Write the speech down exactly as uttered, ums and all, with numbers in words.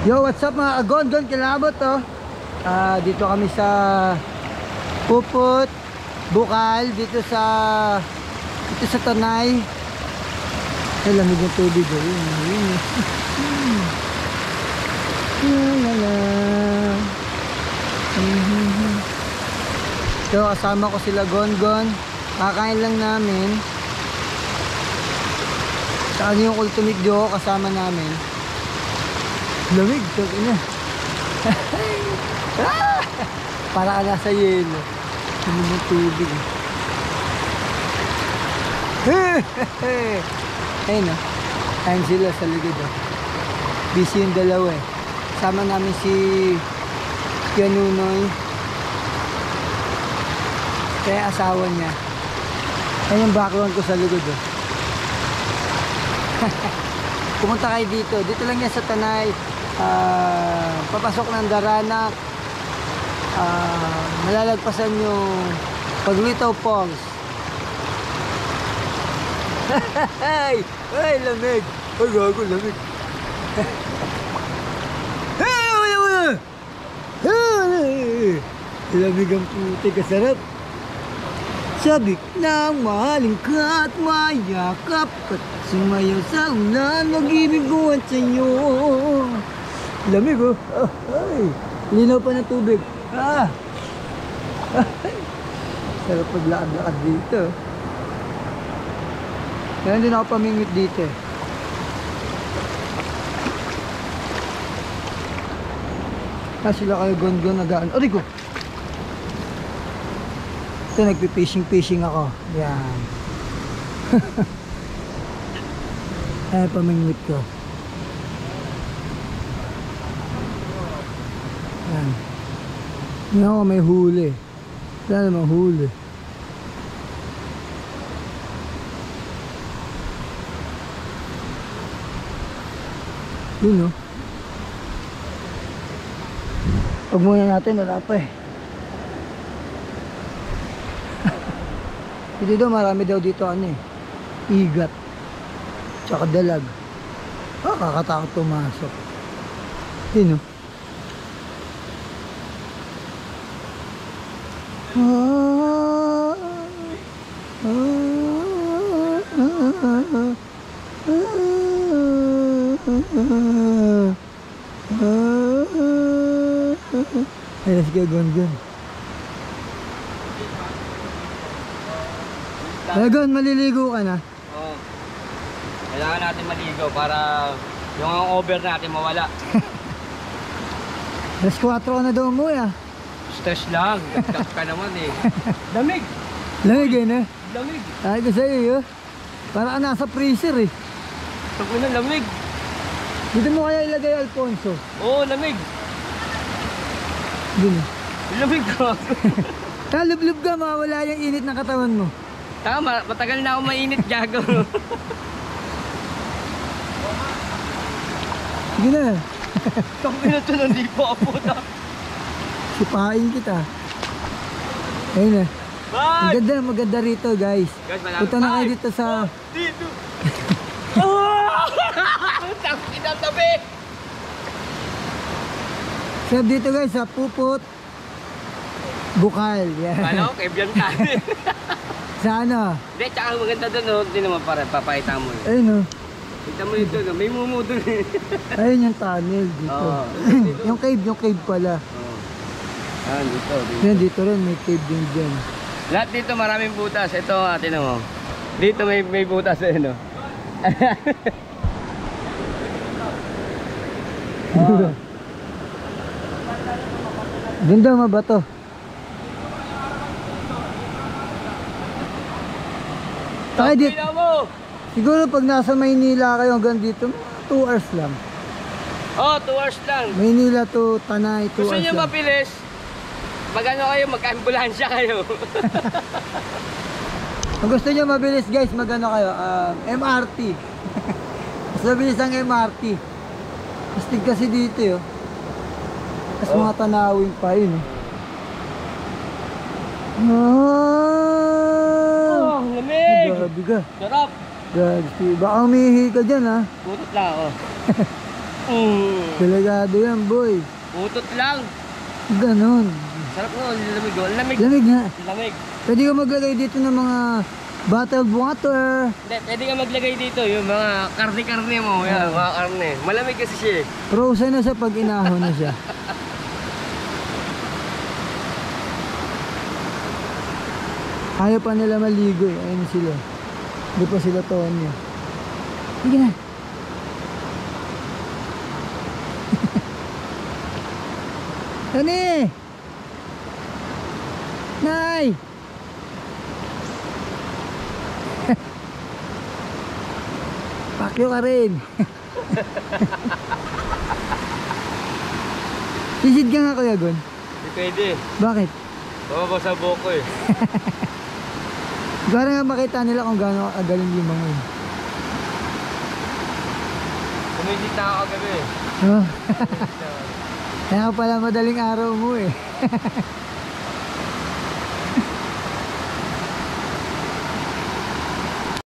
Yo, what's up mga agon-gon kilabot to. Ah, dito kami sa Puput, Bukal, dito sa dito sa Tanay. Ay, lamig ng tubig oh. Yun, yun. La, la, la. So, kasama ko sila Gon-Gon. Kakain lang namin. Saan yung Ultimate Joe kasama namin. Lamig, tawag ina. Para ka nasa yelo. Lamig ng tubig. Ayun o. Ayun sila sa likod o. Busy yung dalawa eh. Sama namin si Pianunoy. Kaya asawa niya. Ayun yung background ko sa likod o. Pumunta kayo dito. Dito lang yan sa Tanay. Uh, papasok ng Daranak. Uh, malalagpasan yung Paglitaw Falls. Ay! Ay! Lamig! Ay! Gago! Lamig! Ay! Ay! Ay! Ay! Lamig ang puti. Kasarap. Sabik ng mahaling ka at mayakap at sumayaw sa ulan, mag-ibig ko at sa'yo. Lamig oh. Ay, linaw pa ng tubig. Ah. Ay. Sarap paglakad-lakad dito. Kaya hindi na ako pamingit dito eh. Ah, sila kayo Gon-Gon nagaan. Aray ko! Ito, nagpipishing-fishing ako. Yan. Ay, pamingwit ko. Yan. Hindi ako may huli. Wala namang huli. Yun o. Pag muna natin, wala pa eh. Dito daw, marami daw dito ano eh. Igat. Tsaka dalag. Ah, kakatakot pumasok. Yun o. Ah, ah, ah, ah, ay, let's go, Gon-Gon. Gon, maliligo ka na? Oo. Kailangan natin maligo para yung over natin mawala. alas kwatro na daw mo ah. Stress lang. Nagtak ka naman eh. Lamig! Lamig eh na? Lamig! Ay ko sa'yo yun. Para ka nasa freezer eh. Sabi na lamig. Dito mo kaya ilagay Alfonso? Oo, lamig. Dito. Lamig ka. Talub-lub ka, mawala yung init ng katawan mo. Tama, matagal na ako mainit, gago. Sige na. Sabi na ito, hindi po ako na. Sipain kita. Ayun na. Bye! Maganda, maganda rito guys. Guys, malapit. Punta na kayo dito sa... Dito! Oh! Taki na tabi! Sab dito guys, sa Puput, Bukal. Yeah. Ano? Kaibigan ka. Sa ano? Hindi, tsaka maganda doon, no? Hindi naman para papakita mo eh. Ayun o. Kita mo yun doon, no? May mumu doon eh. Ayun yung tunnel dito. Oo. Yung cave, yung cave pala. Oo. Ah, dito, dito. Yan, dito rin, may cave din dyan. Lahat dito maraming butas. Ito, atin mo. Dito may may butas eh, no? Oh. Doon daw mabato. Tayo dito. Pila mo! Siguro pag nasa Maynila kayo hanggang dito, two hours lang. Oh, two hours lang. Maynila to Tanay, two Gusto hours nyo lang. mapilis? Magano kayo, mag-ambulansya kayo. Kung gusto nyo mabilis guys, magano kayo, uh, M R T. Mas mabilis ang M R T. Astig kasi dito yun. Tapos Oh. mga tanawin pa yun. Ah! Oh, ang lamig! Grabe ka. Sarap! Grabe. Baka umihi ka dyan ha. Putot lang ako. mm. Delikado yan, boy. Utot lang. Ganon. Sarap nga, lamig. oh. Lamig. Lamig nga. Lamig. Pwede ka maglagay dito ng mga bottled water. Hindi, pwede ka maglagay dito yung mga karne-karne mo. Yan, mga karne. Malamig kasi siya eh. Frozen na sa pag inahon na siya. Ayaw pa nila maligo eh. Ayun sila. Hindi pa sila Tonyo. Sige na. Tani! Nay! Pakyo ka rin. Sisid ka nga Kuya Gon. Hindi pwede. Bakit? Baba sa buhok ko eh. Para nga makita nila kung gaano kagaling yung mga yun. Kumisit na ako kagabi eh. Oh. Kumisit na ako. Kaya pala madaling araw mo eh.